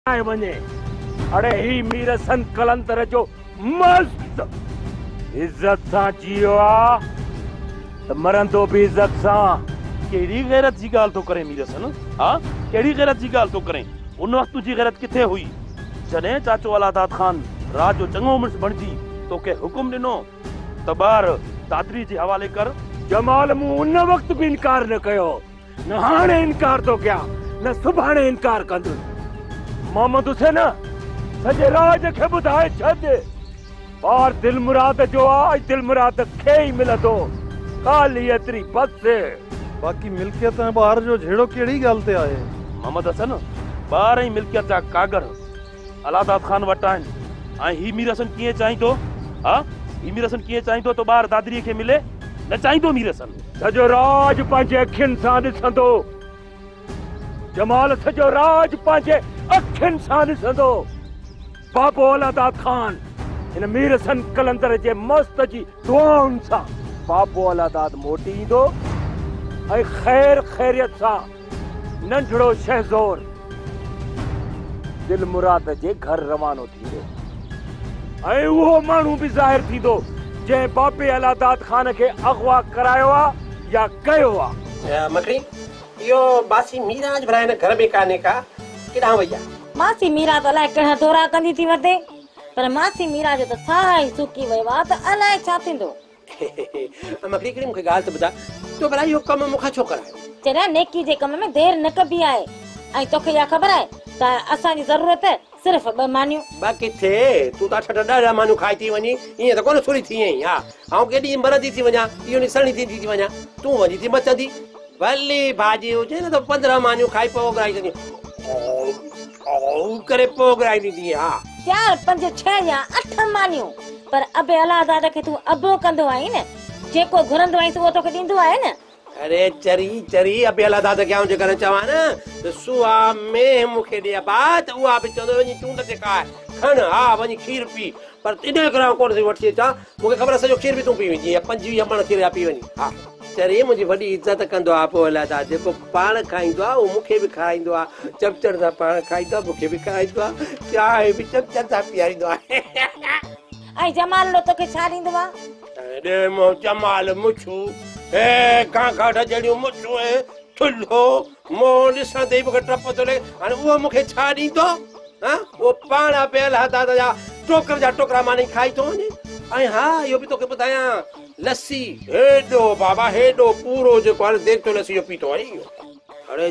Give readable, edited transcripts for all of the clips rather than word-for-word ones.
वञे। अड़े ही मीर सन कलंदर जो मस्त इज्जत सां जियो आ त मरंदो भी इज्जत सां। केड़ी गैरत जी गाल तो करे मीर सन? हां केड़ी गैरत जी गाल तो करे? उन वक्त तुझी गैरत किथे हुई जने चाचो अलादाद खान राज जो चंगो मुंस बनजी तो के हुक्म दिनो त बार दादरी जे हवाले कर। जमाल मु उन वक्त भी इनकार न कयो, न हाणे इनकार तो क्या, न सुभाणे इनकार कंदु। मोहम्मद हुसैन सजे राज के बुधाए छद और दिल मुराद जो आ दिल मुराद खे ही मिलंदो। खाली एतरी बस। बाकी मिल्कियत बाहर जो झेड़ो केड़ी गल ते आए? मोहम्मद हसन बार ही मिल्कियत जा कागर अलादाद खान वट आइन। आई ही मीर हसन किए चाहि तो? हां ही मीर हसन किए चाहि तो बार दादरी के मिले न चाहि तो मीर हसन। सजो राज पंहिंजे अखियुनि सां ॾिसंदो। जमाल सजो राज पंहिंजे अखियुनि सां ॾिसंदो। बाबो अलादाद खान इन मीर हसन कलंदर जे मस्त जी दुआउनि सां बाबो अलादाद मोटी ईंदो ऐं ख़ैर ख़ैरियत सां नंढड़ो शहज़ोर दिल मुराद जे घर रवानो थींदो। ऐं उहो माण्हू बि ज़ाहिर थींदो जंहिं बाबे अलादाद खान के अगवा करायो आ या कयो आ। मकड़ी यो बासी मीरा आज भराए न घर में काने का केडा वया? मासी मीरा तो अलाए कहिड़ा दौरा कंदी थी वधे, पर मासी मीरा जो तो सारा ही सुकी वयो आ त अलाए छा थींदो। मकड़ी कड़ी मूंखे ॻाल्हि त ॿुधा, तो भला इहो कम मूंखां छो करायो? चरिया नेकी जे कम में देर न कबी आहे। ऐं तोखे या ख़बर आहे त असांजी ज़रूरत सिर्फ़ 2 मानियूं। बा किथे तू त 8-10 मानियूं खाई थी वञी, ईअं त कोन सुरी थी आई। हा ऐं केॾी मरदी थी वञा, इहो निसरणी थी वञा, तूं वञी थी मचंदी। भली भाॼी हुजे न त 15 मानियूं खाई पोइ घुराई छॾी करे पोइ घुराई ॾींदी। हा 4, 5, 6 या 8 मानियूं, पर अबे अलादाद खे तूं अबो कंदो आई न, जेको घुरंदो आई उहो तोखे ॾींदो आहे न। अरे चरी अबे अलादाद खे आऊं जेकर चवां न त सुहा में मूंखे ॾे बात उहा बि चवंदो वञी चूंड ते खाए खण। हा वञी खीर पी, पर इन करे कोन थी वठी अचां। मूंखे ख़बर आहे सॼो खीर बि तूं पी वञी, 25 मण खीर पी वञी। हा चरी मुंहिंजी वॾी इज़त कंदो आहे पोइ अलादाद, जेको पाण खाईंदो आहे उहो मूंखे बि खाराईंदो आहे। चमचनि सां पाण खाईंदो आहे, मूंखे बि खाराईंदो आहे। चांहि बि चमचनि सां पीआरींदो आहे। ऐं जमाल तोखे छा ॾींदो आहे? अरे मो जमाल मुछू ए कांखा जहिड़ियूं मुछू ऐं थुल्हो मो ॾिसंदे ई मूंखे टप थो लॻे। हाणे उहो मूंखे छा ॾींदो? हा उहो पाण पे अलादाद जा टोकर जा टोकरा मानी खाई थो वञे। ऐं हा इहो बि तोखे ॿुधायां, लस्सी हेॾो बाबा हेॾो पूरो जेको आहे देख तो लस्सी जो पीतो आहे इहो। अरे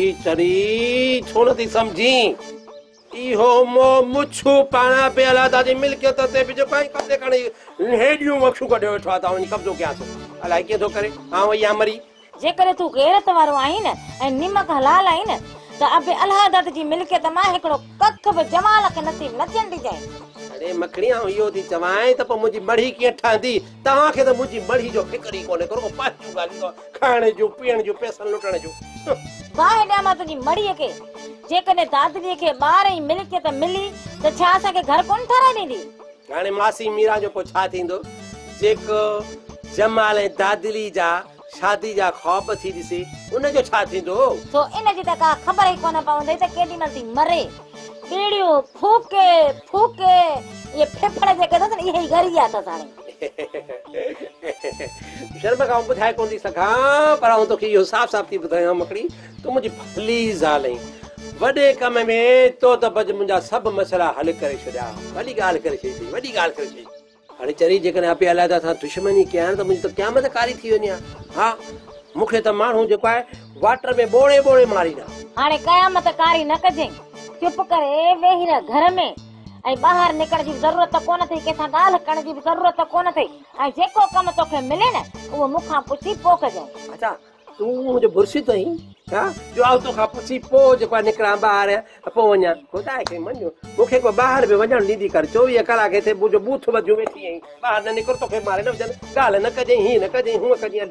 चरी छो नथी सम्झी? इहो मो मुछू पाण पे अलादाद जी मिल्कियत ते बि जेको आहे कब्ज़े खणी हेॾियूं मखियूं कढियो वेठो आहे त वञी कब्ज़ो कयां थो। अलाए कीअं थो करे। हा वई मरी। जेकर तूं गैरत वारो आहीं न ऐं निमक हलाल आहीं न त अबे अलादाद जी मिल्कियत मां हिकिड़ो कख बि जमाल खे नसीब न थियण ॾिजांइ। अरे मखणी इहो थी चवां त पोइ मुंहिंजी मढ़ी कीअं ठहंदी? तव्हांखे त मुंहिंजी मढ़ी जो फिकर ई कोन्हे, करो पंहिंजूं ॻाल्हियूं खाइण जूं पीअण जूं पैसनि लुटण जूं। वाह ॾियां मां तुंहिंजी मड़ीअ खे। जेकॾहिं दादरीअ खे ॿार ई मिल्कियत मिली त छा असांखे घर कोन ठाराए ॾींदी? हाणे मासी मीरा जो पोइ छा थींदो? जेको जमाल ऐं दादरी जा शादी जा ख्वाब थी ॾिसे उनजो छा थींदो? तो इनजी त का ख़बर ई कोन पवंदी त केॾी महिल थी मरे। बीड़ियूं फूके ये फेफड़े जेके अथसि इहे ई गरिया अथसि। हाणे शर्म खां ॿुधाए कोन थी सघां, पर आउं तोखे इहो साफ़ थी ॿुधायां मकड़ी, तूं मुंहिंजी भली ज़ाल आहीं। वॾे कम में तो त बज मुंहिंजा सभु मसइला हल करे छॾिया। वॾी ॻाल्हि करे छॾी। हाणे चरी जेकॾहिं अपे अलादा सां दुश्मनी कयां त मुंहिंजी त क़यामत कारी थी वञे। हा मूंखे त माण्हू जेको आहे वाटर में ॿोड़े मारींदा। हाणे क़यामत कारी न कजांइ, चुप करे वेही रह घर में। ऐं ॿाहिरि निकरण जी ज़रूरत कोन अथई, कंहिंसां ॻाल्हि करण जी बि ज़रूरत कोन अथई। ऐं जेको कमु तोखे मिले न उहो मूंखां पुछी पोइ कजांइ। अच्छा तूं मुंहिंजो बुरशी तो आहीं? हा जो आउं तोखां पुछी पोइ जेको आहे निकिरां ॿाहिरि पोइ वञा। ख़ुदा खे मञो मूंखे को ॿाहिरि बि वञणु ॾींदी कर। 24 कलाक हिते मुंहिंजो बूथ वधियो वेठी आहीं, ॿाहिरि न निकिर, तोखे मारे न वञनि, ॻाल्हि न कजांइ, हीअं न कजांइ, हूअं कजांइ।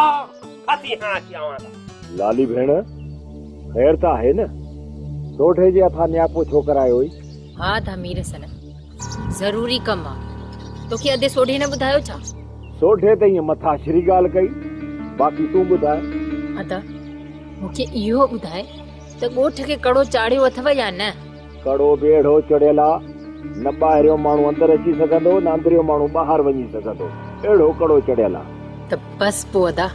लाली भेण ख़ैर त आहे न? सोढे जे हथां न्यापो छो करायो हुई? हा था मीर सन ज़रूरी कम आहे। तोखे अधे सोढे न ॿुधायो छा? सोढे त ईअं मथा श्री ॻाल्हि कई, बाक़ी तूं ॿुधाए। अदा मूंखे इहो ॿुधाए त ॻोठ खे कड़ो चाढ़ियो अथव या न? कड़ो बेड़ो चढ़ियल आहे, न ॿाहिरियों माण्हू अंदरि अची सघंदो, न अंदरियों माण्हू ॿाहिरि वञी सघंदो, अहिड़ो कड़ो चढ़ियल आहे। त बस पोइ अदा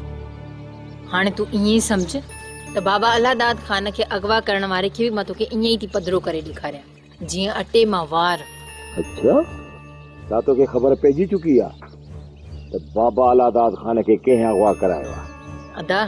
हाणे तूं ईअं ई सम्झ त बाबा अलादाद ख़ान खे अगवा करण वारे खे बि मां तोखे ईअं ई थी पधरो करे ॾेखारियां जीअं अटे मां वार। अच्छा, छा तोखे ख़बर पइजी चुकी आहे त बाबा अलादाद ख़ान खे कंहिं अगवा करायो आहे? अदा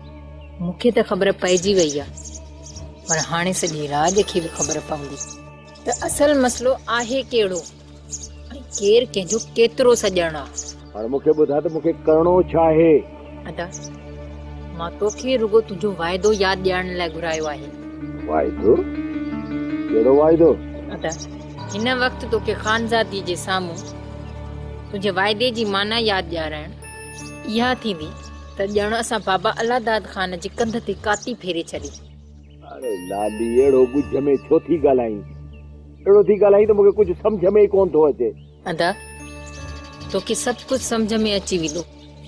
मूंखे त ख़बर पइजी वई आहे, पर हाणे सॼे राज खे बि ख़बर पवंदी त असल मसलो आहे कहिड़ो ऐं केरु कंहिंजो केतिरो सॼणु आहे। हाणे मूंखे ॿुधा त मूंखे करणो छा आहे? अदा मां तोखे रुगो तुंहिंजो वाइदो यादि ॾियारण लाइ घुरायो आहे। वाइदो? कहिड़ो वाइदो? अदा हिन वक़्तु तोखे ख़ानज़ादी जे साम्हूं तुंहिंजे वाइदे जी माना यादि ॾियाराइण इहा थींदी त ॼण असां बाबा अलादाद ख़ान जे कंध ते काती फेरे छॾी। अरे लाली, अहिड़ो ॻुझ में छो थी ॻाल्हाईं? अहिड़ो थी ॻाल्हाईं त मूंखे कुझु सम्झ में ई कोन थो अचे। अदा तोखे सभु कुझु सम्झ में अची वेंदो।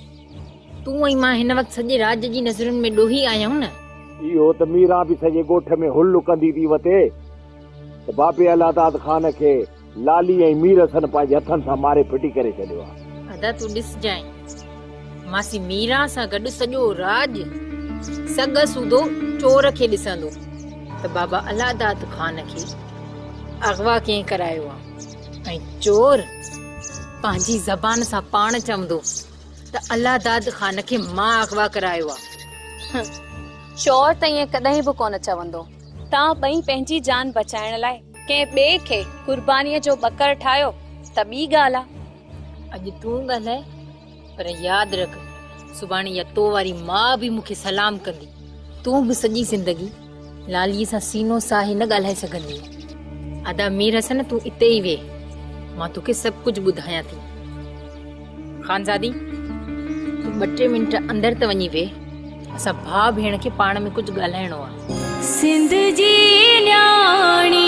तूं ऐं मां हिन वक़्तु सॼे राज जी नज़रुनि में ॾोही आया आहियूं न। इहो त मीरा बि सॼे ॻोठ में हुल्लु कंदी थी वते त बाबे अलादाद ख़ान खे लाली ऐं मीर सन पंहिंजे हथनि सां मारे फिटी करे छॾियो आहे। अदा तूं ॾिसजांइ, मासी मीरा सां गॾु सॼो राज सॻ सूदो चोर खे ॾिसंदो त बाबा अलादाद ख़ान खे अगवा कंहिं करायो आहे, ऐं चोर पंहिंजी ज़बान सां पाण चवंदो त अलादाद ख़ान खे मां अगवा करायो आहे। चोर त ईअं कॾहिं बि कोन चवंदो। तव्हां ॿई पंहिंजी जान बचाइण लाइ कंहिं ॿिए खे कुर्बानीअ जो ॿकर ठाहियो त ॿी ॻाल्हि आहे। अॼु तूं ॻाल्हाए, पर यादि रख सुभाणे या तो वारी मां बि मूंखे सलाम कंदी। तूं बि सॼी ज़िंदगी लालीअ सां सीनो साही न ॻाल्हाए सघंदी। अदा मीर हसन, तूं इते ई वेह, मां तोखे सभु कुझु ॿुधायां थी। ख़ानज़ादी तूं 2-3 मिंट अंदरि त वञी वेह, असां भाउ भेण खे पाण में कुझु ॻाल्हाइणो आहे। सिंध जी न्याणी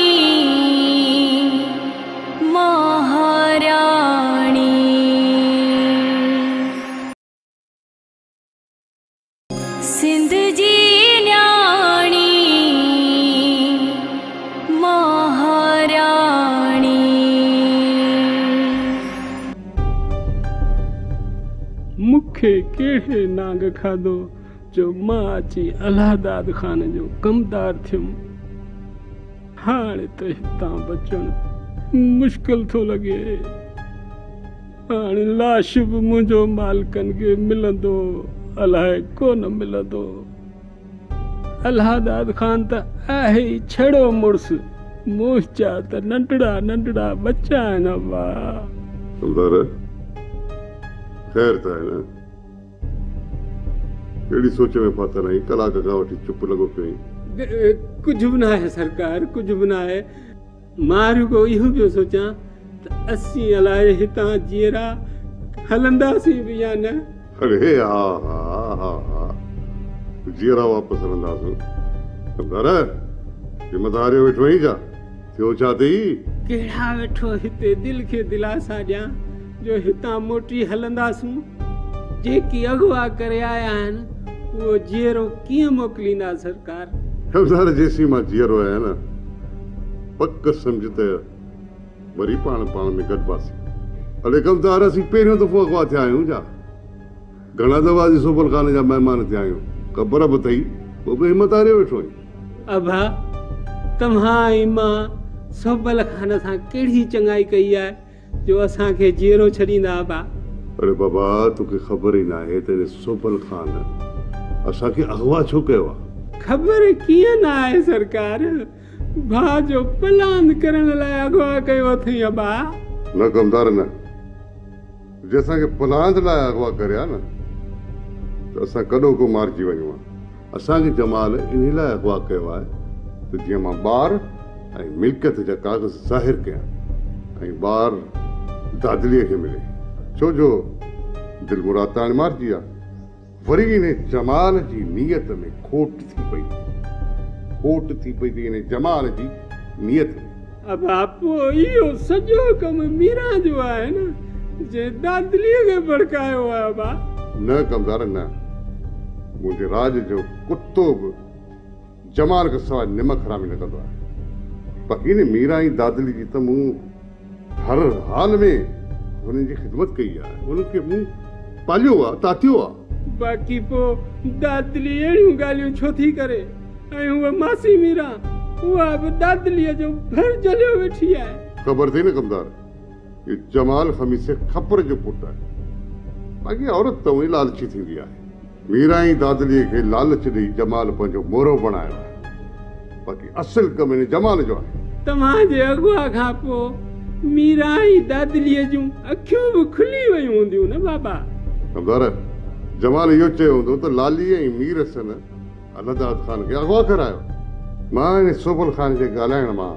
महाराणी, सिंध जी न्याणी महाराणी। मूंखे कहिड़े नांग खाधो जो मां अची अलादाद ख़ान जो कमदार थियुमि। हाणे त हितां बचणु मुश्किल थो लॻे। हाणे लाश बि मुंहिंजो मालिकनि खे मिलंदो अलाए कोन मिलंदो। अलादाद ख़ान त आहे ई छड़ो मुड़ुसु, मुंहिंजा त नंढड़ा नंढड़ा बच्चा आहिनि। अब्बा ख़ैर त आहे न, कहिड़ी सोच में फाथल आहीं? कलाक खां वठी चुप लॻो पियो। कुझु बि न आहे सरकार, कुझु बि न आहे। मां रुगो इहो पियो सोचां त असीं अलाए हितां जीअरा हलंदासीं बि या न। अरे हा हा हा हा, जीअरा वापसि हलंदासीं। ज़िमेदारियो वेठो आहीं छा? थियो छा अथई? कहिड़ा वेठो हिते दिलि खे दिलासा ॾियां जो हितां मोटी हलंदासूं। जेकी अगवा करे आया आहिनि उहो जीअरो कीअं मोकिलींदा सरकार? ख़बरदार जेसीं मां जीअरो आहियां न, पक सम्झ त वरी पाण में गॾिबासीं। अड़े कमदार, असीं पहिरियों दफ़ो अगवा थिया आहियूं छा? घणा दफ़ा असीं सोबल खाने जा महिमान थिया आहियूं, ख़बर बि अथई। पोइ बि हिमत हारे वेठो आहीं। अबा तव्हां ऐं मां सोबल खान सां कहिड़ी चङाई कई आहे जो असांखे जीअरो छॾींदा? अबा अरे बाबा, तोखे ख़बर ई न आहे त सोबल खान असांखे अगवा छो कयो आहे? ख़बर कीअं न आहे सरकार? भाउ जो प्लान करण लाइ अगवा कयो अथई। अबा न कमदार न, जे असांखे प्लान लाइ अगवा करिया न त असां कॾो को मारिजी वञूं। असांखे जमाल इन लाइ अगवा कयो आहे त जीअं मां ॿार ऐं मिल्कियत जा कागज़ ज़ाहिर कयां ऐं ॿार दादलीअ खे मिले। छो जो दिल मुराद त हाणे मारिजी आहे। वरी इन जमाल जी नियत में खोट थी पई थी इन जमाल जी नियत में। अब आपो इहो सॼो कमु मीरा जो आहे न, जे दादलीअ खे भड़कायो आहे। अबा न कमदार न, मुंहिंजे राज जो कुतो बि जमाल खां सवाइ निमक हरामी न कंदो आहे। बाक़ी ने मीरा ऐं दादली जी त मूं हर हाल में हुननि जी ख़िदमत कई आहे, हुनखे मूं पालियो आहे, तातियो आहे। बाक़ी पोइ दादली अहिड़ियूं ॻाल्हियूं छो थी करे ऐं उहा मासी मीरा उहा बि दादलीअ जो भर जलियो वेठी आहे। ख़बर अथई न कमदार, ये जमाल खमीसे खपर जो पुटु आहे। बाक़ी औरत त उहे लालची थींदी आहे। मीरा ऐं दादलीअ खे लालच ॾेई जमाल पंहिंजो मोरो बणायो आहे, बाक़ी असुल कम हिन जमाल जो आहे। तव्हांजे अॻुवा खां पोइ मीरा ऐं दादलीअ जूं अखियूं बि खुली वयूं हूंदियूं न बाबा। कमदार, जमाल इहो चयो हूंदो त लाली ऐं मीर सन अलहदाद ख़ान खे अगवा करायो। मां हिन सोबल ख़ान जे ॻाल्हाइण मां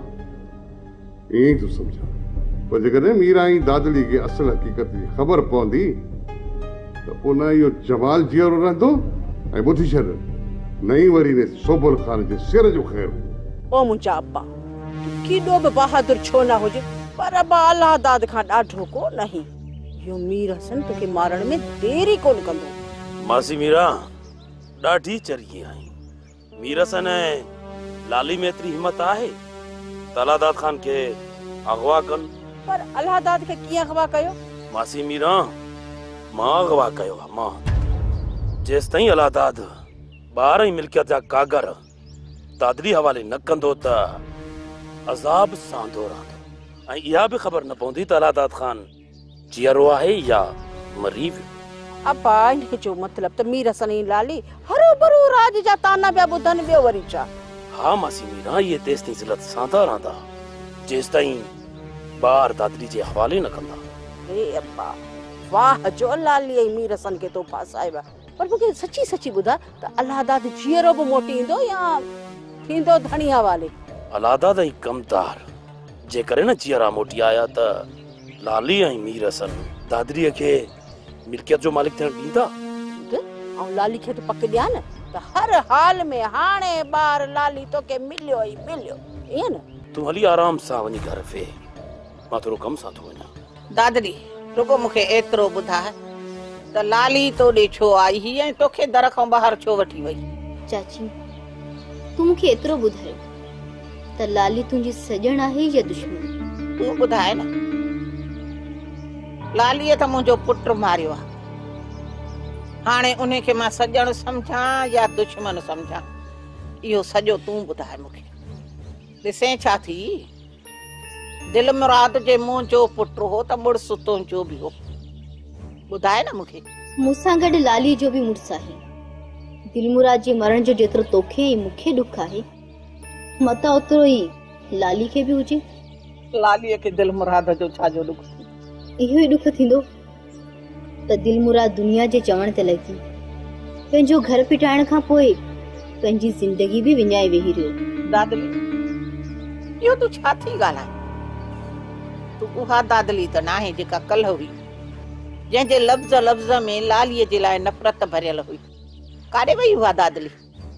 ईअं ई थो सम्झां, पर जेकॾहिं मीरा ऐं दादली खे असुल हक़ीक़त जी ख़बर पवंदी त पोइ न इहो जमाल जीअरो रहंदो ऐं ॿुधी छॾ, नई वरी ने सोबल ख़ान जे सिर जो ख़ैरु। ओ मुंहिंजा अब्बा, केॾो बि बहादुर छो न हुजे, पर अब्बा अलाहदाद खां ॾाढो को नहीं। इहो मीर हसन तोखे मारण में देरी कोन कंदो। मासी मीरा ॾाढी चरी आई। मीर हसन ऐं लाली में एतिरी हिम्मत आहे त अलाहदाद ख़ान खे अगवा कनि। पर अलाहदाद खे कीअं अगवा कयो? मासी मीरा, मां अगवा कयो आहे। मां जेसि ताईं अलाहदाद ॿार ऐं मिल्कियत जा कागर दादली हवाले न कंदो त अज़ाब सांदो रहंदो, ऐं इहा बि ख़बर न पवंदी त अलाहदाद ख़ान जीअरो आहे या मरी वियो। अब्बा इन जो मतलब त मीर हसन ऐं लाली हरू भरू राज जा ताना पिया ॿुधनि, ॿियो वरी छा? हा मासी मीरा, इहे तेसि ताईं ज़िलत सांदा रहंदा जेसि ताईं ॿार दादली जे हवाले न कंदा। हे अब्बा, वाह जो लाली ऐं मीर हसन खे तो फासाइबा। पर मूंखे सची सची ॿुधा त अलाहदाद जीअरो बि मोटी ईंदो या थींदो धणी हवाले? अलाहदाद ऐं कमदार जेकर न जीअरा मोटी आया त लाली ऐं मीर हसन दादरीअ खे मिल्कियत जो मालिक थियण ॾींदा। ऐं लाली खे त पक ॾिया न त हर हाल में हाणे ॿार लाली तोखे मिलियो ई मिलियो, ईअं न? तूं हली आराम सां वञी घर वे, मां थोरो कम सां थो वञा। दादरी रुगो मूंखे एतिरो ॿुधा त लाली तो ॾे छो आई ही ऐं तोखे दर खां ॿाहिरि छो वठी वई? चाची, तूं मूंखे एतिरो ॿुधायो त लाली तुंहिंजी सॼण आहे या दुश्मन? तूं ॿुधाए न। लालीअ त मुंहिंजो पुटु मारियो आहे, हाणे उनखे मां सॼण सम्झां या दुश्मन सम्झां, इहो सॼो तूं ॿुधाए मूंखे। ॾिसें छा थी, दिल मुराद जे मुंहुं जो पुटु हो त मुड़ुसु तुंहिंजो बि हो, ॿुधाए न मूंखे। मूंसां गॾु लाली जो बि मुड़ुसु आहे। दिल मुराद जे मरण जो जेतिरो तोखे ऐं मूंखे ॾुख आहे, मता ओतिरो ई लाली खे बि हुजे। लालीअ खे दिल मुराद जो छाजो ॾुख? इहो ई ॾुख थींदो त दिल मुराद दुनिया जे चवण ते लॻी, पंहिंजो घर फिटाइण खां पोइ पंहिंजी ज़िंदगी बि विञाए वेही रहियो। दादली, इहो तूं छा थी ॻाल्हाए? तूं उहा दादली त नाहे जेका कल्ह हुई, जंहिंजे लफ़्ज़ लफ़्ज़ में लालीअ जे लाइ नफ़रत भरियल हुई। काॾे वई उहा दादली?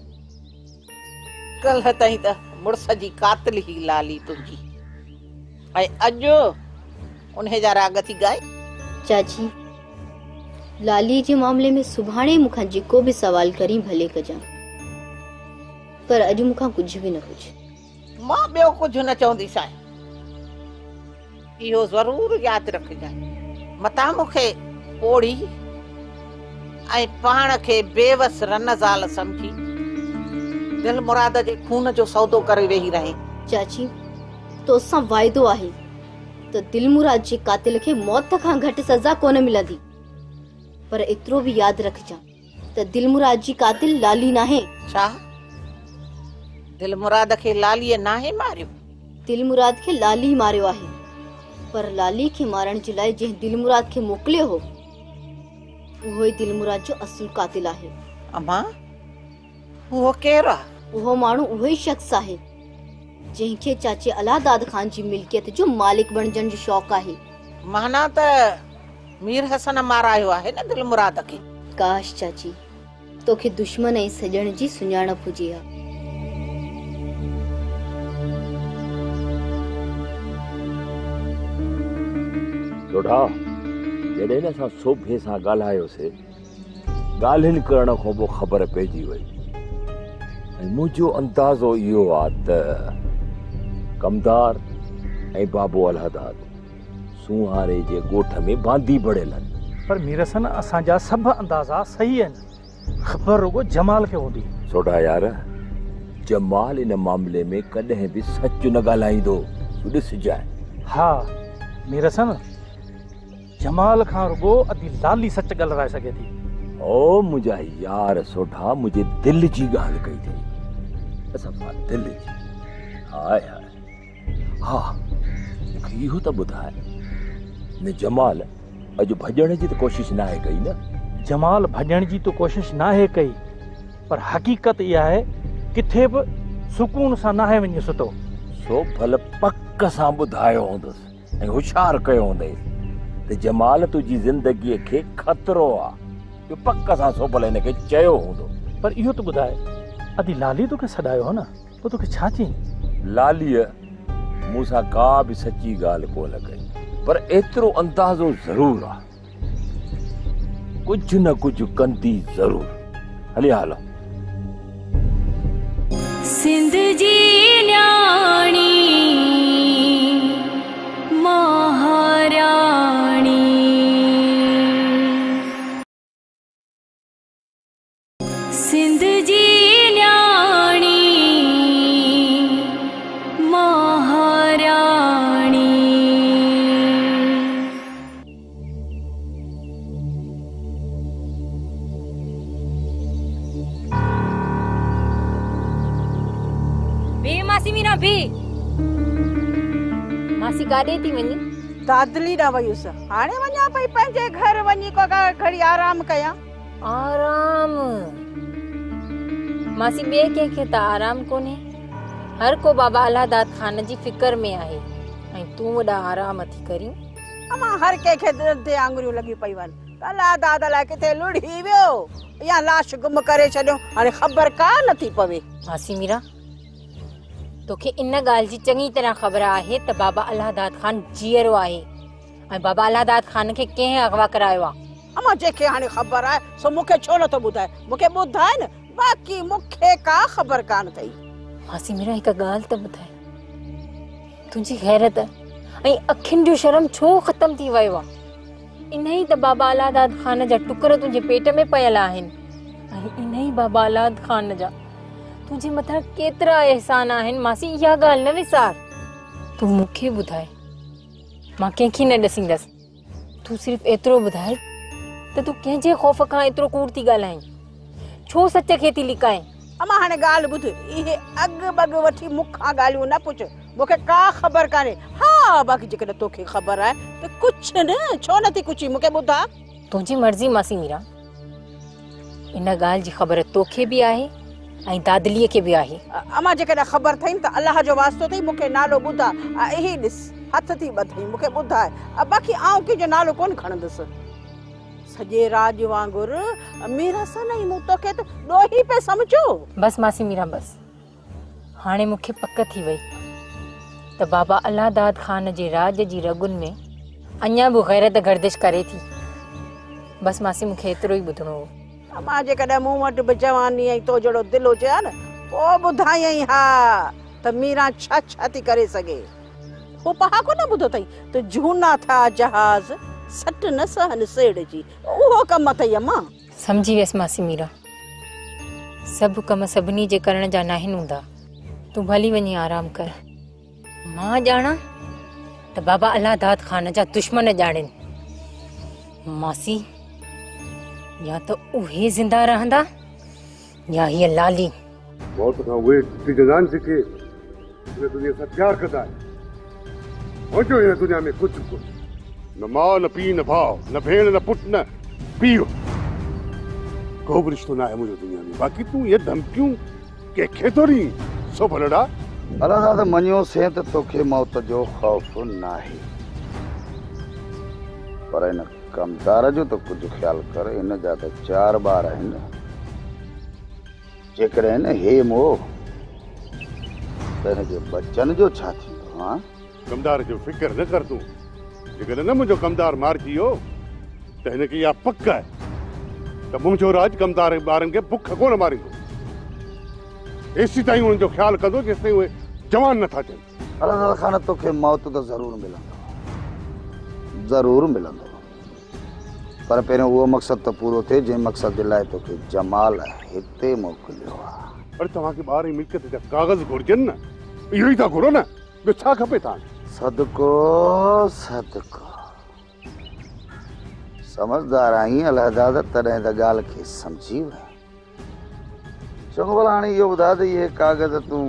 कल्ह ताईं त मुड़ुस जी कातिल ही लाली तुंहिंजी, ऐं अॼु उन्हे जा राग थी ॻाए। चाची, लाली जे मामले में सुभाणे मूंखां जेको बि सवाल करी भले कजां, पर अॼु मूंखां कुझु बि न हुजे। मां ॿियो कुझु न चवंदीसांइ, इहो ज़रूर यादि रखजांइ। मता मूंखे पोड़ी ऐं पाण खे बेवस रनज़ाल समझी दिल मुराद जे खून जो सौदो करे वेही रहे। चाची, तोसां वाइदो आहे त दिल मुराद जे कातिल खे मौत खां घटि सज़ा कोन मिलंदी, पर एतिरो बि यादि रखजां त दिल मुराद जी कातिल लाली नाहे। छा दिल मुराद खे लालीअ नाहे मारियो? दिल मुराद खे लाली मारियो आहे, पर लाली खे मारण जे लाइ जंहिं दिल मुराद खे मोकिलियो हो, उहो ई दिल मुराद जो असुल कातिल आहे। अम्मा, उहो केरु आहे? उहो माण्हू उहो ई शख्स आहे जंहिंखे चाचे अलाहदाद ख़ान जी मिल्कियत जो मालिक बणजण जो शौक़ आहे। माना त मीर हसन मारायो आहे न दिल मुराद खे? काश चाची, तोखे दुश्मन ऐं सॼण जी सुञाणप हुजे हा। ॾोढा, जॾहिं असां सोभे सां ॻाल्हायोसीं, ॻाल्हियुनि करण खां पोइ ख़बर पइजी वई, ऐं मुंहिंजो अंदाज़ो इहो आहे त कमदार ऐं बाबो अलहदाद सुहारे जे ॻोठ में बांदी बड़ियल आहिनि। पर मीर हसन असांजा सभु अंदाज़ा सही आहिनि, ख़बर रुगो जमाल खे हूंदी। सोडा यार, जमाल इन मामले में कॾहिं बि सच न ॻाल्हाईंदो, ॾिसजाए। हा मीर हसन, जमाल खां रुगो अधी लाली सच ॻाल्हाए सघे थी। ओ मुंहिंजा यार सोढा, मुंहिंजे दिलि जी ॻाल्हि कई अथई, सफ़ा दिलि जी। हाय हाय, हा मूंखे इहो त ॿुधाए, न जमाल अॼु भॼण जी त कोशिशि नाहे कई न? जमाल भॼण जी तो कोशिशि नाहे कई, पर हक़ीक़त इहा आहे किथे बि सुकून सां नाहे वञी सुठो। सो भल पक सां ॿुधायो हूंदुसि ऐं होशियारु कयो हूंदई त जमाल तुंहिंजी ज़िंदगीअ खे ख़तरो आहे, पक सां सो भले हिनखे चयो हूंदो। पर इहो त ॿुधाए, अधी लाली तोखे सॾायो हो न, पोइ तोखे छा चई? लालीअ मूंसां का बि सची ॻाल्हि कोन कई, पर एतिरो अंदाज़ो ज़रूर आहे कुझु न कुझु कंदी ज़रूर। हली हालो। सिंध जी न्याणी महाराणी, सिंध जी न्याणी महाराणी। बे मासी मीना बे, मासी काॾे थी वञी? दादली न वयुसि, हाणे वञा पई पंहिंजे घर, वञी को घड़ी आराम कयां। आराम? मासी ॿिए कंहिंखे त आराम कोन्हे, हर को बाबा अलहदाद खान जी फिकर में आहे ऐं तूं वॾा आराम थी करीं। अमा हर कंहिंखे दिलि ते आङुरियूं लॻी पई वञनि, अलहदाद अलाए किथे लुढ़ी वियो या लाश गुम करे छॾियो, हाणे ख़बर का नथी पवे। मासी मीरा, तोखे इन ॻाल्हि जी चङी तरह ख़बर आहे त बाबा अलहदाद खान जीअरो आहे ऐं बाबा अलहदाद खान खे कंहिं अगवा करायो आहे। अमा जेके हाणे ख़बर आहे सो मूंखे छो नथो ॿुधाए? मूंखे ॿुधाए न, बाक़ी मूंखे का ख़बर कान अथई। मासी मीरा, हिकु ॻाल्हि त ॿुधाए, तुंहिंजी गैरत ऐं अखियुनि जो शर्म छो ख़तम थी वियो आहे? इन ई त बाबा अलहदाद खान जा टुकर तुंहिंजे पेट में पियल आहिनि ऐं इन ई बाबा अलहदाद खान जा तुंहिंजे मथां केतिरा एहसान आहिनि। मासी इहा ॻाल्हि न विसार। तूं मूंखे ॿुधाए, मां कंहिंखे न ॾसींदसि। तूं सिर्फ़ु एतिरो ॿुधाए त तूं कंहिंजे ख़ौफ़ खां एतिरो कूड़ थी ॻाल्हाईं, छो सच खे थी लिकाएं? अमा हाणे ॻाल्हि ॿुध, इहे अॻु बॻु वठी मूंखां ॻाल्हियूं न पुछ, मूंखे का ख़बर कान्हे। हा बाक़ी जेकॾहिं तोखे ख़बर आहे त कुझु न, छो नथी कुझी मूंखे ॿुधा? तुंहिंजी मर्ज़ी मासी मीरा, इन ॻाल्हि जी ख़बर तोखे बि आहे ऐं दादलीअ खे बि आहे। अमा जेकॾहिं ख़बर अथई त अलाह जो वास्तो अथई मूंखे नालो ॿुधा, इही ॾिस हथ थी ॿधई, मूंखे ॿुधाए। बाक़ी आउं कंहिंजो नालो कोन खणंदसि। सॼे राज वांगुरु मीर हसन ई मूं तोखे त ॾोही पे सम्झो। बस मासी मीरा बस, हाणे मूंखे पक थी वई त बाबा अलहदाद खान जे राज जी रगुनि में अञा बि गैरत गर्दिश करे थी। बस मासी, मूंखे एतिरो ई ॿुधणो हो। मां जेकॾहिं मूं वटि बि जवानी ऐं तो जहिड़ो दिलि हुजे हा न, पोइ ॿुधायई हा त मीरा छा छा थी करे सघे। हू पहाको न ॿुधो अथई त झूना था जहाज़ सट न सहन सेड़ जी, उहो कमु अथई अम्मा। समझी वियसि मासी मीरा, सभु कम सभिनी जे करण जा नाहिनि हूंदा। तूं भली वञी आराम कर। मां ॼाणा त बाबा अलहदाद खान जा दुश्मन ॼाणनि। मासी, या त उहे ज़िंदा रहंदा या हीअ लाली। मौत खां उहे तुंहिंजे जान सिखे, उहे दुनिया सां प्यार कंदा आहिनि। पहुचो हिन दुनिया में कुझु कोन्हे, न माउ न पीउ न भाउ न भेण न पुटु न पीउ, को बि रिश्तो न आहे मुंहिंजो दुनिया में। बाक़ी तूं इहे धमकियूं कंहिंखे थो ॾीं? सो भलड़ा अलहदाद मञियो से त तोखे मौत जो ख़ौफ़ न आहे, पर हिन कमदार जो त कुझु ख़्यालु कर, हिन जा त 4 ॿार आहिनि। जेकॾहिं हिन हे मोह त हिनजे बचनि जो छा थींदो? हा, कमदार जो फिक्र न कर तूं। जेकॾहिं न मुंहिंजो कमदार मारिजी वियो त हिनखे इहा पक आहे त मुंहिंजो राज कमदार ॿारनि खे बुख कोन मारींदो। एसी ताईं हुननि जो ख़्यालु कंदो जेसिताईं उहे जवान नथा थियनि। अलादाद खान तोखे मौत तो जरूर मिलंदो पर पहिरियों उहो मक़सद तो पूरो थिए जंहिं मक़सद जे लाइ तोखे जमाल हिते मोकिलियो आहे। पर तव्हांखे ॿार जी मिल्कियत जा कागज़ घुरिजनि न, इहो ई था घुरो न, ॿियो छा खपे तव्हांखे? सदको समझदार आहीं अलादाद, तॾहिं त ॻाल्हि खे सम्झी वई। चङो भला हाणे इहो ॿुधा त इहे कागज़ तूं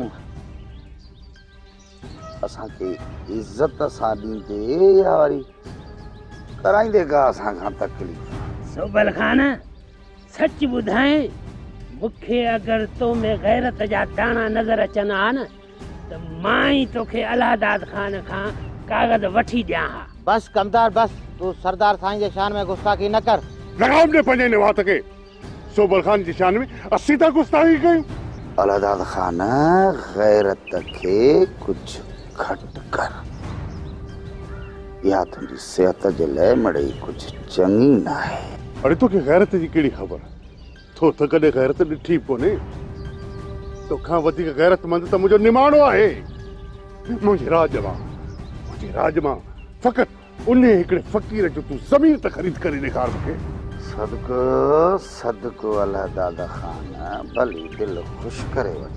असांखे इज़त सां ॾींदे या वरी कराईंदे का असां खां तकलीफ़? सोबल खान सच ॿुधाए, मूंखे अगरि तो में गैरत जा दाणा नज़र अचनि हा न त मां ई तोखे अलादाद खान खां कागज़ वठी ॾियां हा। बस कमदार बस, तू सरदार साईं जे शान में गुस्ताखी न कर। लगाम दे पंजे निवात के सोबल खान जी शान में असीं था गुस्ताखी कयूं। अलादाद खान गैरत खे कुछ घट कर, या तुंहिंजी सेहत जे लाइ मड़ई कुछ चङी न आहे। अरे तोखे गैरत जी कहिड़ी ख़बर? तो त कॾहिं गैरत ॾिठी कोन्हे। तोखां वधीक गैरतमंद त मुंहिंजो निमाणो आहे। मुंहिंजे राज मां फ़क़ति उन हिकिड़े फ़क़ीर जो तूं ज़मीन त ख़रीद करे ॾेखार मूंखे। सदको अलादाद खान, भली दिल खुश करे वठ,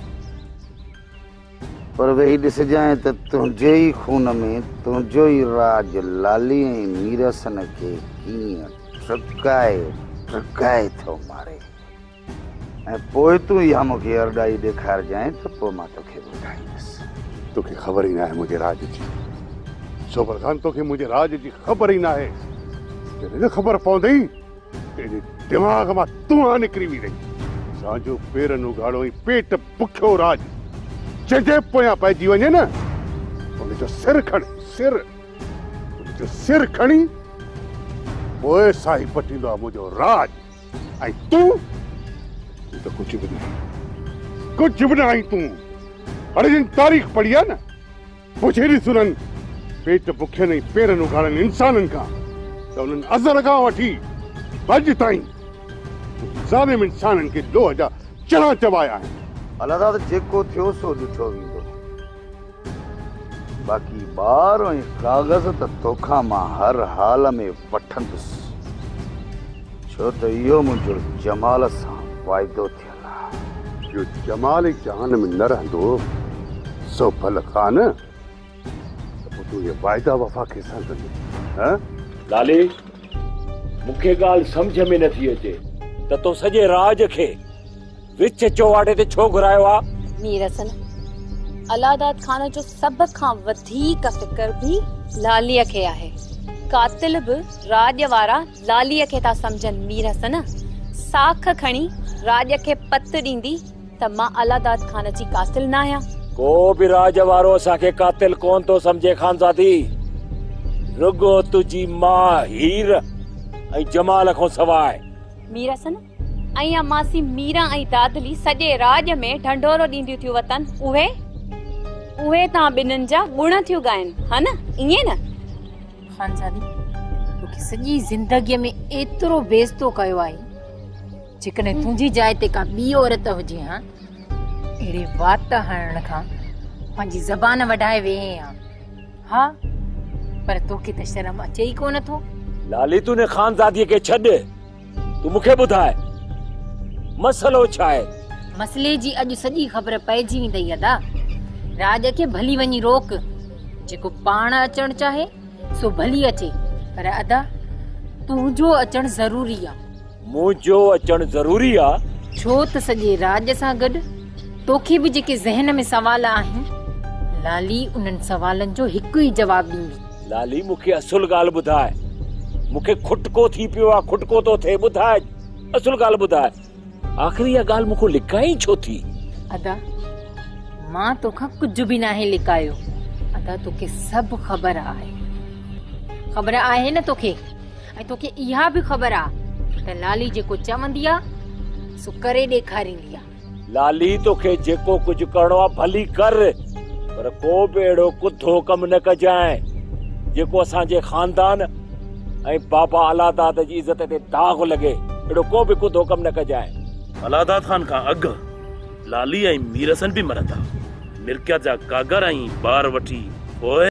पर वेही ॾिसजांइ त तुंहिंजे ई खून में तुंहिंजो ई राज लाली ऐं मीरसन खे कीअं ट्रकाए थो मारे। ऐं पोइ तूं इहा मूंखे अरडाई ॾेखारजांइ त पोइ मां तोखे ॿुधाईंदुसि। तोखे ख़बर ई न आहे मुंहिंजे राज जी। सोबल खान तोखे मुंहिंजे राज जी ख़बर ई न आहे। जॾहिं न ख़बर पवंदई तेरे दिमाग़ मां तुंहिं निकिरी वेंदई। असांजो पेरनि उघाड़ो ऐं पेट बुखियो राज जंहिंजे पोयां पइजी वञे न, उनजो सिर खणी पोइ साही पटींदो आहे मुंहिंजो राज। ऐं तूं त कुझु बि न आहीं तूं। अरे जिन तारीख़ पढ़ी आहे न, पुछे ॾिस उन्हनि पेट बुखियनि ऐं पेरनि उघाड़नि इंसाननि खां त उन्हनि अज़र खां वठी अॼु ताईं ज़ालिम इंसाननि खे लोह जा चणा चबाया आहिनि। अलादाद जेको थियो सो ॾिठो वेंदो, बाक़ी ॿार ऐं कागज़ त तोखां मां हर हाल में वठंदुसि, छो त इहो मुंहिंजो जमाल सां वाइदो थियल आहे। जो जमाल ई जहान में न रहंदो सोबल खान, त पोइ तूं इहे वाइदा वफ़ा कंहिंसां कंदे? लाली, मूंखे ॻाल्हि सम्झ में नथी अचे त तो सॼे राज खे विच चौवाटे ते छो घुरायो आहे? मीरसन, अलादाद खान जो सभ खां वधीक फिकर भी लालीअ खे आहे। कातिल बि राज वारा लालीअ खे था सम्झनि। मीरसन, साख खणी राज खे पत ॾींदी त मां अलादाद खान जी कातिल न आहियां। को बि राज वारो असांखे कातिल कोन थो सम्झे खानज़ादी। रुगो तुंहिंजी मां हीर ऐं जमाल खां सवाइ। मीरसन, ऐं मासी मीरा ऐं दादली सॼे राज में ढंढोरो ॾींदियूं थियूं वतन, उहे तव्हां ॿिन्हिनि जा गुण थियूं ॻाइनि, हा न? ईअं न खानज़ादी, तोखे सॼी ज़िंदगीअ में एतिरो बेइज़्तो कयो आहे, जेकॾहिं तुंहिंजी जाइ ते का ॿी औरत हुजे हा, अहिड़े वात हणण खां पंहिंजी ज़बान वधाए वेहे हा, पर तोखे त शर्म अचे ई कोन थो। लाली, तूने खानज़ादीअ खे छॾ, तूं मूंखे ॿुधाए मसलो छा आहे? मसले जी अॼु सॼी ख़बर पइजी वेंदई अदा। राज खे भली वञी रोक, जेको पाण अचणु चाहे सो भली अचे, पर अदा तुंहिंजो अचणु ज़रूरी आहे। मुंहिंजो अचणु ज़रूरी आहे छो त सॼे राज सां गॾु तोखे बि जेके ज़हन में सवाल आहिनि, लाली उन्हनि सवालनि जो हिकु ई जवाबु ॾींदी। लाली, मूंखे असुल ॻाल्हि ॿुधाए। मूंखे खुटको थी पियो आहे, खुटको थो थिए। ॿुधाए, असुल ॻाल्हि ॿुधाए। आख़िरी इहा ॻाल्हि मूंखे लिकाई छो थी? अदा, मां तोखां कुझु बि नाहे लिकायो। अदा, तोखे सभु ख़बर आहे न तोखे, ऐं तोखे इहा बि ख़बर आहे त लाली जेको चवंदी आहे सो करे ॾेखारींदी आहे। लाली, तोखे जेको कुझु करणो आहे भली कर, पर को बि अहिड़ो कुथो कमु न कजांइ जेको असांजे खानदान ऐं बाबा अलादाद जी इज़त ते दाग़ लॻे। अहिड़ो को बि कुथो कमु न कजांइ। अलादाद खान खां अॻु लाली ऐं मीरसन बि मरंदा, मिर्किया जा कागर ऐं ॿार वठी पोइ